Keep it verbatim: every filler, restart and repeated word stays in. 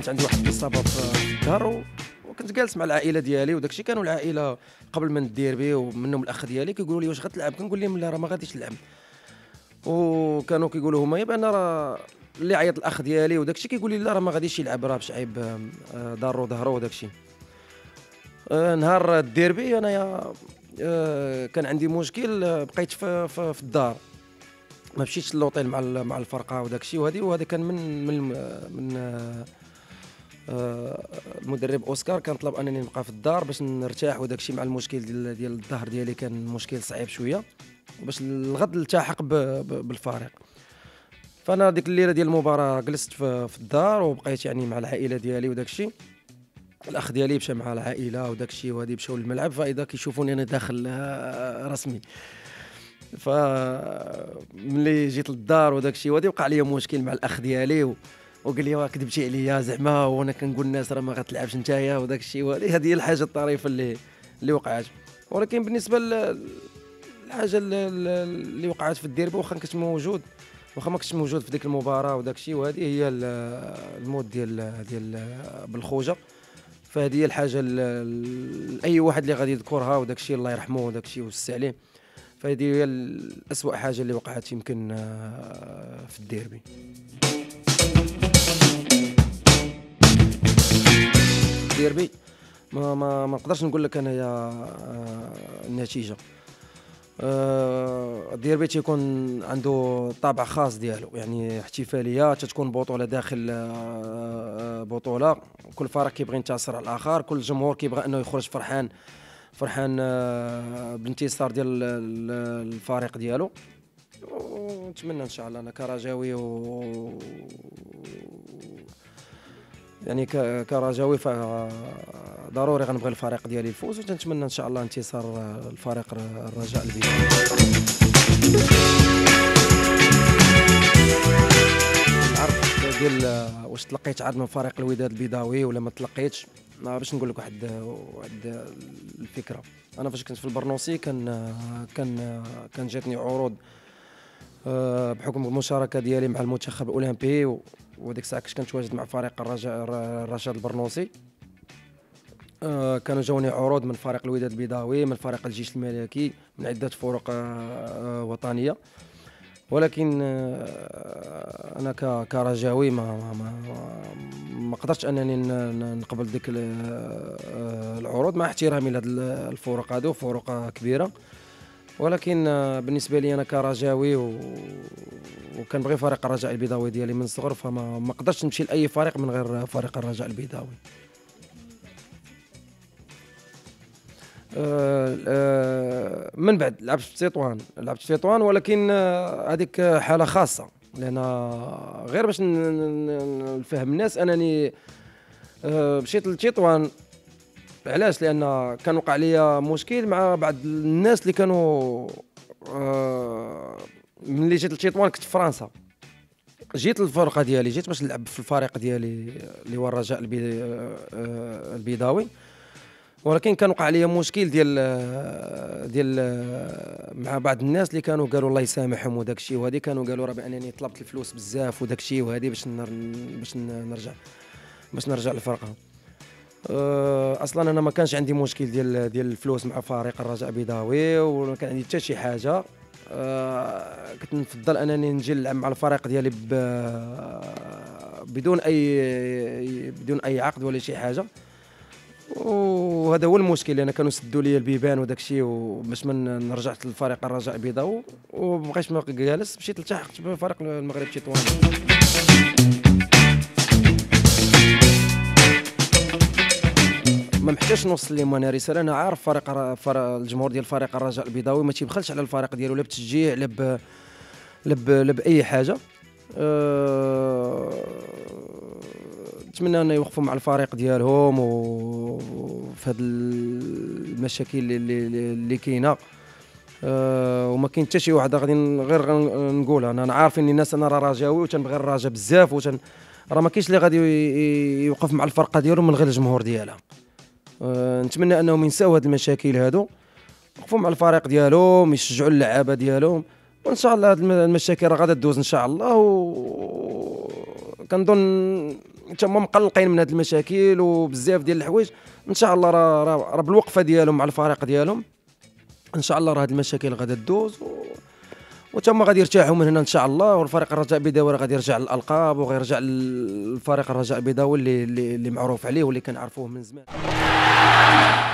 كانت عندي واحد الاصابه في الظهر، وكنت جالس مع العائله ديالي وداك الشيء. كانوا العائله قبل ما الديربي ومنهم الاخ ديالي كيقولوا لي واش غتلعب، كنقول لهم لا راه ما غاديش نلعب. وكانوا كيقولوا هما بان راه اللي عيط الاخ ديالي وداك الشيء كيقول لي لا راه ما غاديش يلعب، راه بشعيب آه، ضارو ظهرو وداك الشيء. آه، نهار الديربي انايا آه، كان عندي مشكل، آه، بقيت في, في, في الدار، ما مشيتش للوطيل مع ال- مع الفرقه وداك الشيء. وهذه وهذا كان من من من آه، آه، المدرب اوسكار كان طلب انني نبقى في الدار باش نرتاح وداك الشيء، مع المشكل ديال ديال الظهر ديالي كان مشكل صعيب شويه، باش الغد نلتحق ب- ب- بالفريق. فانا ديك الليله ديال المباراه جلست في, في الدار وبقيت يعني مع العائله ديالي وداك الشيء. الاخ ديالي مشى مع العائله وداك الشيء، وهادي مشاو للملعب، فاذا كيشوفوني انا داخل آه، رسمي. ف ملي جيت للدار وداك الشيء وهادي وقع لي مشكل مع الاخ ديالي و... وقال لي واه كذبتي عليا زعما، وانا كنقول للناس راه ما غتلعبش نتايا وداك الشيء. وهادي هذه هي الحاجه الطريفه اللي اللي وقعت. ولكن بالنسبه للحاجه اللي, اللي وقعت في الديربي، واخا كنت موجود، واخا ما كنتش موجود في ديك المباراه وداك الشيء، وهذه هي ال- الموت ديال ديال بالخوجه. فهذه هي الحاجه ل- لاي واحد اللي غادي يذكرها وداك الشيء الله يرحمه وداك الشيء ويوسع عليه. فهذه هي الأسوأ حاجه اللي وقعت يمكن آه، في الديربي. الديربي ما ما ما نقدرش نقول لك انايا آه، النتيجه. آه، الديربي تيكون عنده طابع خاص ديالو، يعني احتفاليه تتكون بطوله داخل آه، آه، بطوله، كل فريق كيبغي ينتصر على الاخر، كل جمهور كيبغى انه يخرج فرحان فرحان آه، بالانتصار ديال ال- الفريق ديالو. ونتمنى ان شاء الله انا كرجاوي و يعني ك- كرجاوي فضروري غنبغي الفريق ديالي يفوز، وتنتمنى ان شاء الله انتصار آه، الفريق الرجاء البيضاوي. العرض ديال آه، واش تلقيت عرض من فريق الوداد البيضاوي ولا ما تلقيتش؟ ما باش نقول لك واحد واحد الفكره. انا فاش كنت في البرنوسي كان آه، كان آه، كان جاتني عروض آه، بحكم المشاركه ديالي مع المنتخب الاولمبي، و- وديك الساعه كنت كنتواجد مع فريق الرجاء الرشاد البرنوسي. آه، كانوا جاوني عروض من فريق الوداد البيضاوي، من فريق الجيش الملكي، من عده فرق آه، آه، وطنيه. ولكن آه، انا ك- كرجاوي ما ما ما, ما قدرتش انني ن- ن- نقبل ديك ال- آه، العروض، مع احترامي لهاد ال- الفرق هادو، فرق كبيره. ولكن آه، بالنسبه لي انا كرجاوي و... وكنبغي فريق الرجاء البيضاوي ديالي من الصغر، فما ما قدرتش نمشي لاي فريق من غير فريق الرجاء البيضاوي. آه، آه، من بعد لعبت في تطوان، لعبت في تطوان، ولكن آه، هذيك حاله خاصه، لان غير باش ن- ن- نفهم الناس انني آه، مشيت لتطوان. علاش؟ لان كان وقع لي مشكل مع بعض الناس اللي كانوا آه، ملي جيت لتطوان كنت في فرنسا. جيت للفرقه ديالي، جيت باش نلعب في الفريق ديالي اللي هو الرجاء البي- آه، البيضاوي. ولكن كان وقع لي مشكل ديال ديال مع بعض الناس اللي كانوا قالوا الله يسامحهم وداك الشيء، وهذه كانوا قالوا راه بانني طلبت الفلوس بزاف وداك الشيء، وهذه باش نر... باش نرجع باش نرجع للفرقه. أه، اصلا انا ما كانش عندي مشكل ديال ديال الفلوس مع فريق الرجاء البيضاوي، وما كان عندي حتى شي حاجه. أه، كنت نفضل انني نجي نلعب مع الفريق ديالي ب... بدون اي بدون اي عقد ولا شي حاجه. وهذا هو المشكل، لان كانوا سدوا لي البيبان وداك الشيء، وباش من رجعت للفريق الرجاء البيضاوي ومابقيتش ما جالس، مشيت التحقت بفريق المغرب تطوان. ما محتاجش نوصل لهم انا رساله، انا عارف فريق الر- فر- الجمهور ديال فريق الرجاء البيضاوي ما تيبخلش على الفريق ديالو، لا بتشجيع لا ب لا ب- لا باي حاجه. أه... نتمنى ان يوقفوا مع الفريق ديالهم وفي هذه المشاكل اللي اللي, اللي كاينه. أه وما كاين حتى شي واحد غادي ن- غير غنقولها، انا أنا عارف ان الناس انا راه رجاوي وتنبغي الرجاء بزاف، وتن راه ما كاينش اللي غادي ي- ي- يوقف مع الفرقه ديالهم من غير الجمهور ديالها. أه نتمنى انهم ينساو هذه المشاكل هادو، يوقفوا مع الفريق ديالهم، يشجعوا اللعابه ديالهم، وان شاء الله هذه المشاكل راه غادا تدوز ان شاء الله. و كنظن تما مقلقين من هذه المشاكل وبزاف ديال الحوايج. ان شاء الله راه راه بالوقفه ديالهم مع الفريق ديالهم ان شاء الله راه هذه المشاكل غادا تدوز و... وتما غادي يرتاحوا من هنا ان شاء الله. والفريق الرجاء البيضاوي غادي يرجع للالقاب وغيرجع للفريق الرجاء البيضاوي اللي اللي, اللي معروف عليه واللي كنعرفوه من زمان.